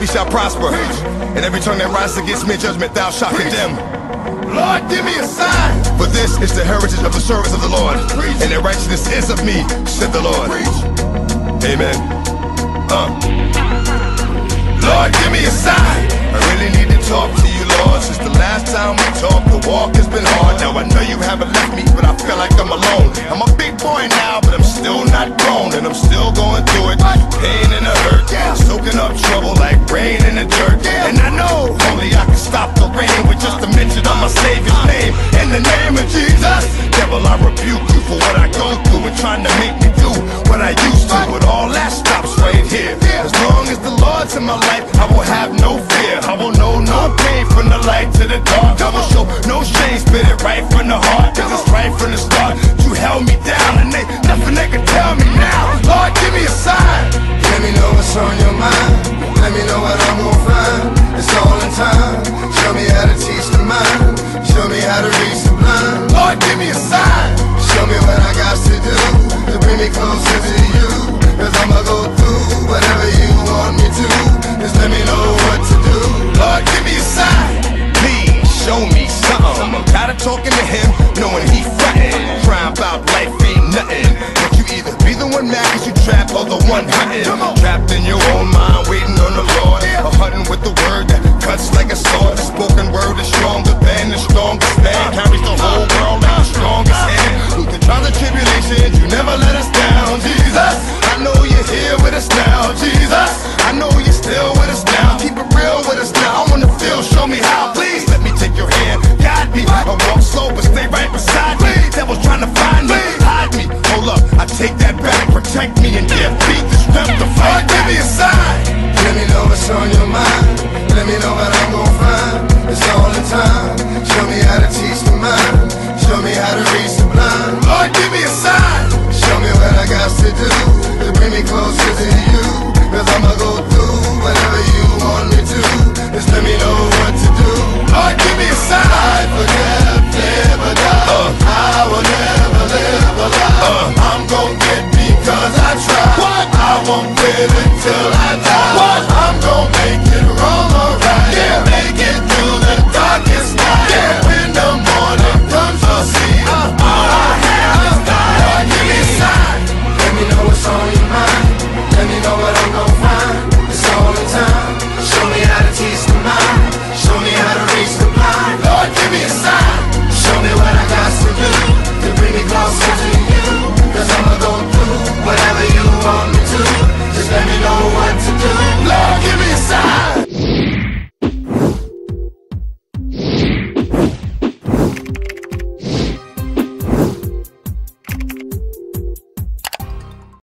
shall prosper. And every tongue that rises against me in judgment, thou shalt condemn. Lord, give me a sign. For this is the heritage of the servants of the Lord, and their righteousness is of me, said the Lord. Amen. Lord, give me a sign. I really need to talk to you, Lord. Since the last time we talked, the walk has been hard. Now I know you haven't left me, but I feel like I'm alone. I'm a big boy now, but I'm still not grown, and I'm still going through it. Pain and the hurt, soaking up trouble like rain in the dirt. And I know only I can stop the rain with just a mention of my Savior's name. In the name of Jesus, devil, I rebuke you for what I go through and trying to make me do what I used to. But all that stops right here. As long as the Lord's in my life, I will have no fear. I will know no pain from the light to the dark. I will show no shame, spit it right from the heart. Cause it's right from the start. You held me down and ain't nothing they can tell me now. Lord, give me a sign. Let me know what's on your mind. Let me know what I'm gonna find. It's all in time. Show me how to teach the mind. Show me how to reach the blind. Lord, give me a sign. Show me what I got to do to bring me closer to you. Cause I'ma go through whatever you want me to. Just let me know what to do. Lord, give me a sign. Please show me something. I'm tired of talking to him, knowing he frontin'. Crying about life ain't nothing. But you either be the one mad cause you trapped or the one hunting. Trapped in your own mind, waiting on the Lord. Or hunting with the word that cuts like a sword. The spoken word is stronger than the strongest man.